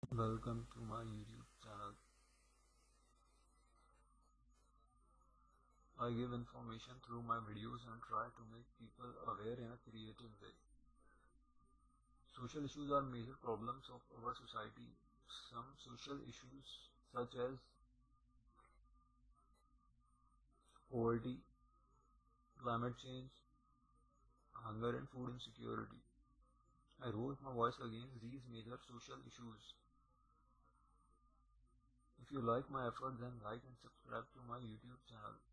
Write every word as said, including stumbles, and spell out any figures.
Welcome to my YouTube channel. I give information through my videos and try to make people aware in a creative way. Social issues are major problems of our society. Some social issues such as poverty, climate change, hunger and food insecurity. I raise my voice against these major social issues. If you like my effort, then like and subscribe to my YouTube channel.